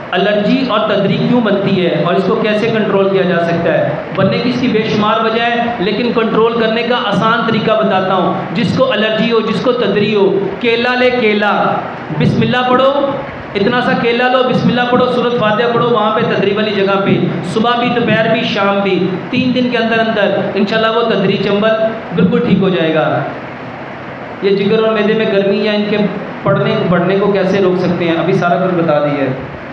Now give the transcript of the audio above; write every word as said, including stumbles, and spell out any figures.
Allergy और तदरी क्यों बनती है और इसको कैसे कंट्रोल किया जा सकता है। बनने की इसकी बेशुमार वजह है, लेकिन कंट्रोल करने का आसान तरीका बताता हूँ। जिसको एलर्जी हो, जिसको तदरी हो, केला ले केला, बिस्मिल्लाह पढ़ो, इतना सा केला लो, बिस्मिल्लाह पढ़ो, सूरत फातिहा पढ़ो, वहाँ पे तदरी वाली जगह पे सुबह भी, दोपहर भी, शाम भी, तीन दिन के अंदर अंदर इंशाल्लाह वो तदरी चंबल बिल्कुल ठीक हो जाएगा। ये जिगर और मैदे में गर्मी या इनके पड़ने बढ़ने को कैसे रोक सकते हैं, अभी सारा कुछ बता दिया है।